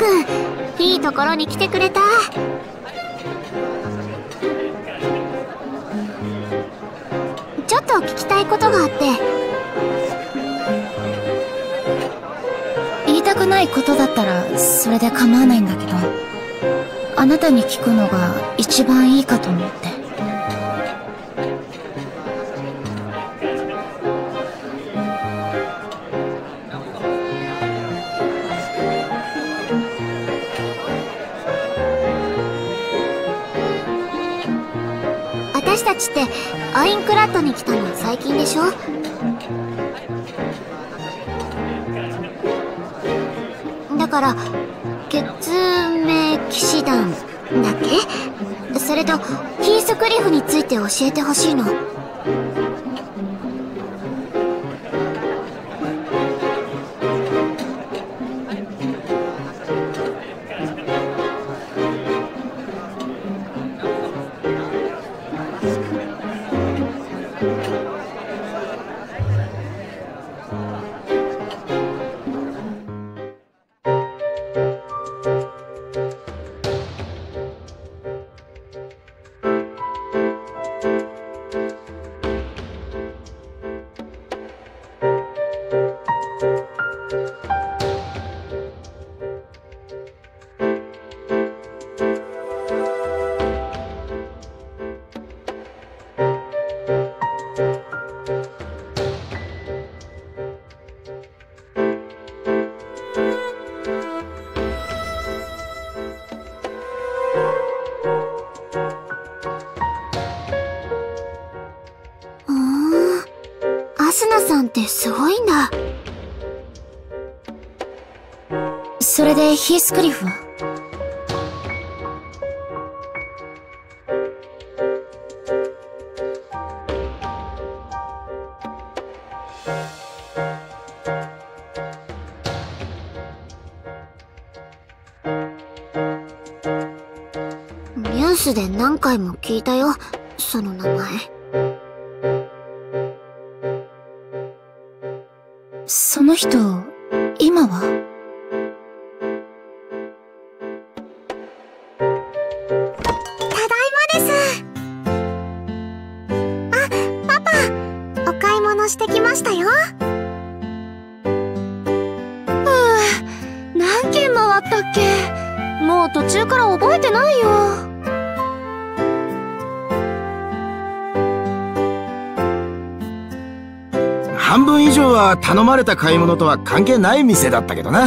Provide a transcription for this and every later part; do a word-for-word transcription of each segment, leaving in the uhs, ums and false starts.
くん、いいところに来てくれた。ちょっと聞きたいことがあって。 言いたくないことだったらそれで構わないんだけど、あなたに聞くのが一番いいかと思って。 私たちってアインクラッドに来たの最近でしょ？だから月明騎士団だっけ？それとヒースクリフについて教えてほしいの。アスナさんってすごいんだ。 それでヒースクリフは？ ニュースで何回も聞いたよ、その名前。 その人、今は？ ただいまです。あ、パパ、お買い物してきましたよ。 ふぅ、何軒回ったっけ？もう途中から覚えてないよ。 半分以上は頼まれた買い物とは関係ない店だったけどな。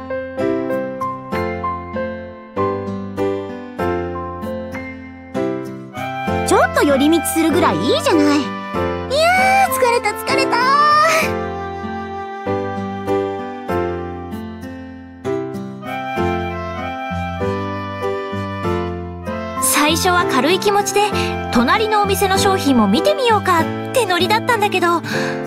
ちょっと寄り道するぐらいいいじゃない。いやー、疲れた疲れたー。最初は軽い気持ちで隣のお店の商品も見てみようかってノリだったんだけど、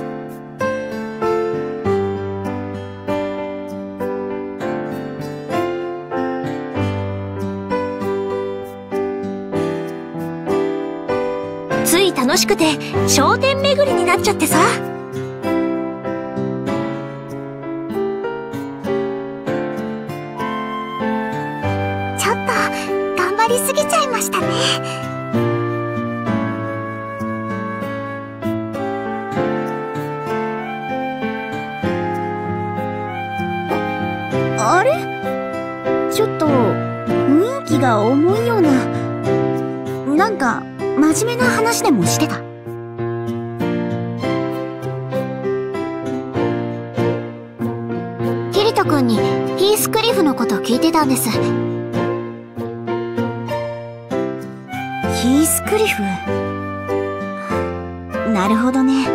つい楽しくて商店巡りになっちゃってさ。 ちょっと頑張りすぎちゃいましたね。 あれ？ちょっと雰囲気が重いような。なんか真面目な話でもしてた？ キリト君にヒースクリフのこと聞いてたんです。 ヒースクリフ。なるほどね。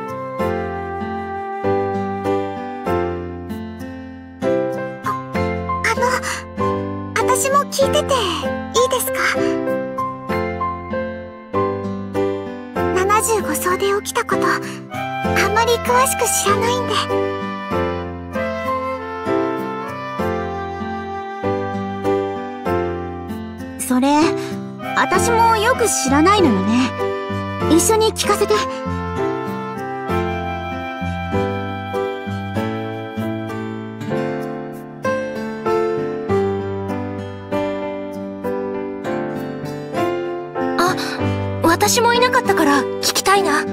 あの、私も聞いてていいですか？ななじゅうごそうで起きたこと、あんまり詳しく知らないんで。 それ、私もよく知らないのよね。一緒に聞かせて。 私もいなかったから聞きたいな。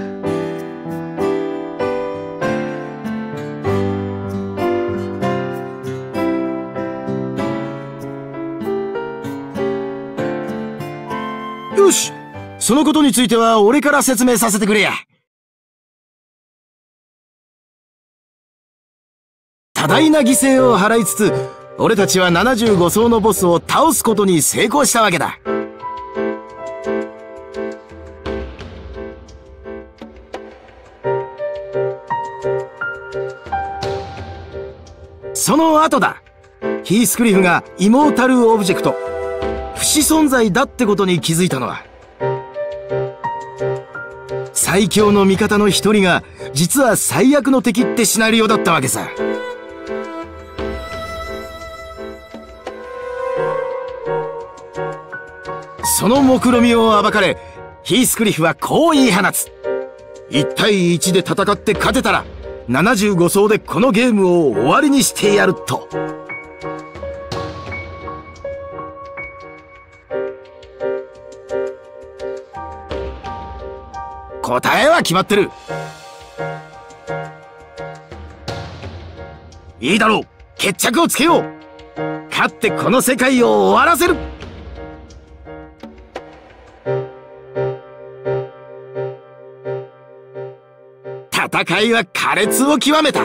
よし、そのことについては俺から説明させてくれや。多大な犠牲を払いつつ、俺たちはななじゅうご層のボスを倒すことに成功したわけだ。その後だ。ヒースクリフがイモータルオブジェクト、不死存在だってことに気づいたのは、最強の味方の一人が実は最悪の敵ってシナリオだったわけさ。その目論みを暴かれ、ヒースクリフはこう言い放つ。いち対いちで戦って勝てたらななじゅうご層でこのゲームを終わりにしてやると。答えは決まってる。いいだろう、決着をつけよう。勝ってこの世界を終わらせる。戦いは苛烈を極めた。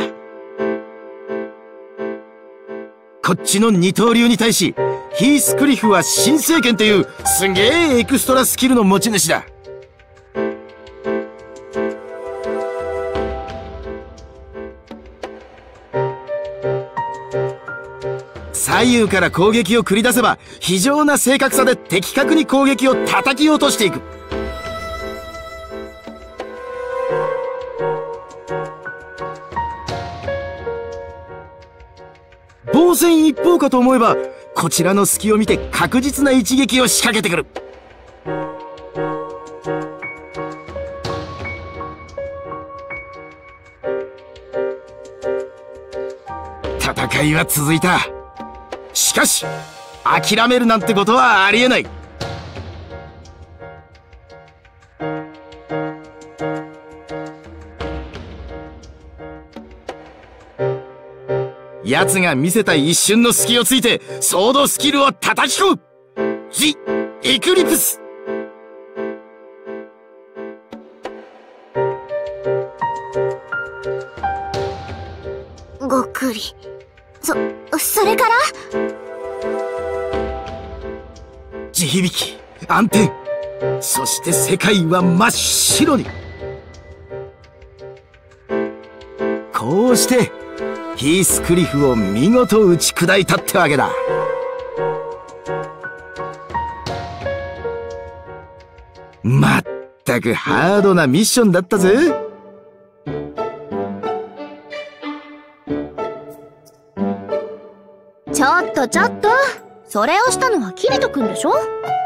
こっちの二刀流に対し、ヒースクリフは新聖剣というすげえエクストラスキルの持ち主だ。左右から攻撃を繰り出せば、非常な正確さで的確に攻撃を叩き落としていく。防戦一方かと思えば、こちらの隙を見て確実な一撃を仕掛けてくる。戦いは続いた。しかし諦めるなんてことはありえない。奴が見せた一瞬の隙をついてソードスキルを叩き込む。ジ・エクリプス。 ごっくり。そ、それから地響き、暗転、そして世界は真っ白に。こうしてヒースクリフを見事打ち砕いたってわけだ。まったくハードなミッションだったぜ。 ちょっとちょっと、それをしたのはキリト君でしょ。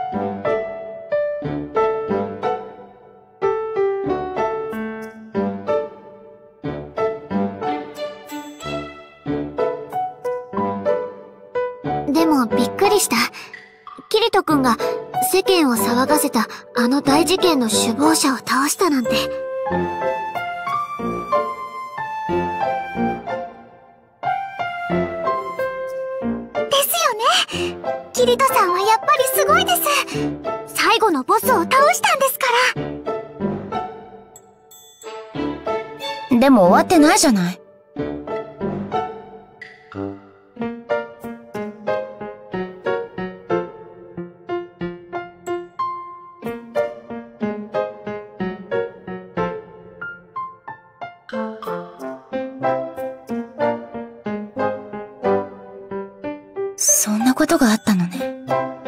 でもびっくりした。キリト君が世間を騒がせたあの大事件の首謀者を倒したなんて。ですよね。キリトさんはやっぱりすごいです。最後のボスを倒したんですから。 でも終わってないじゃない。そんなことがあったのね。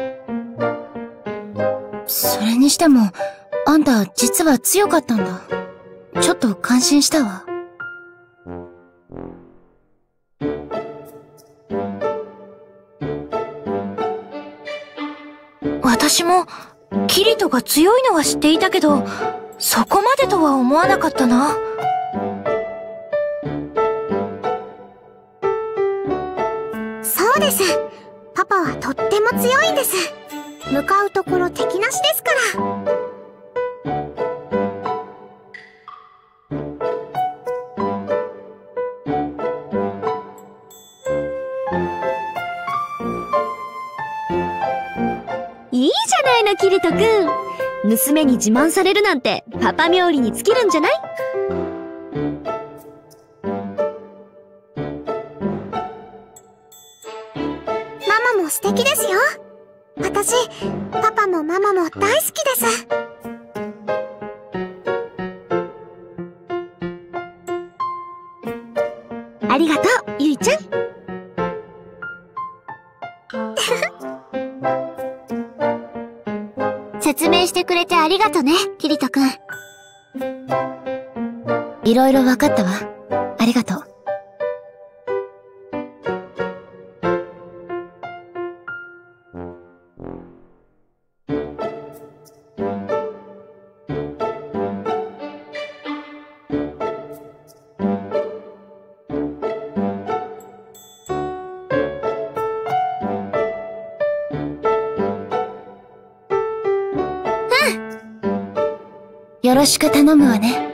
それにしても、あんた実は強かったんだ。ちょっと感心したわ。 私もキリトが強いのは知っていたけど、そこまでとは思わなかったな。 そうです。パパはとっても強いんです。向かうところ敵なしですから。 のキリトくん。娘に自慢されるなんてパパ冥利に尽きるんじゃない？ ママも素敵ですよ。私、パパもママも大好きです。 ありがとう、ゆいちゃん。 説明してくれてありがとね、キリトくん。 いろいろわかったわ。ありがとう。よろしく頼むわね。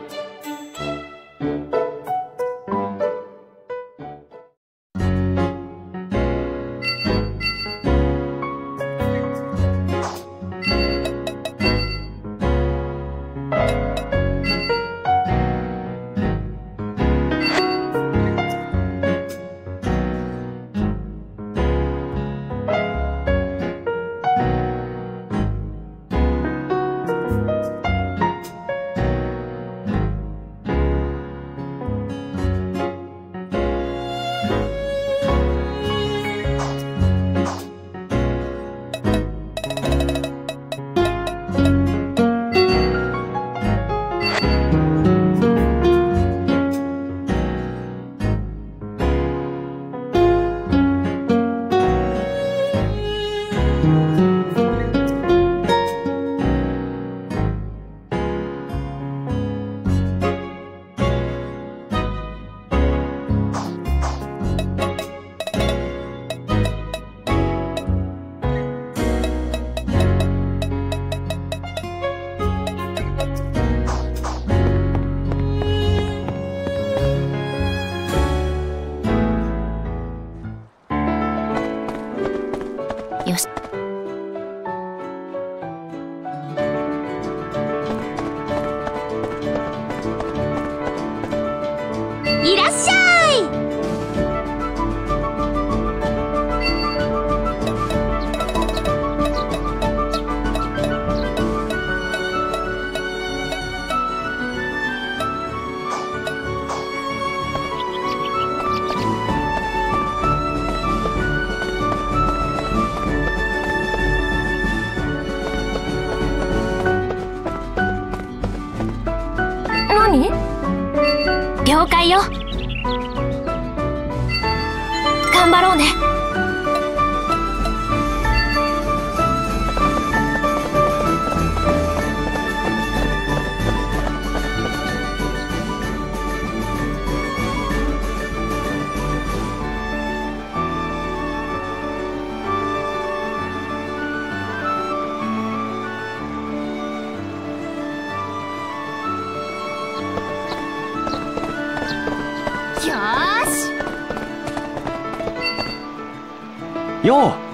よし。いらっしゃい。 何？了解よ。頑張ろうね。 よう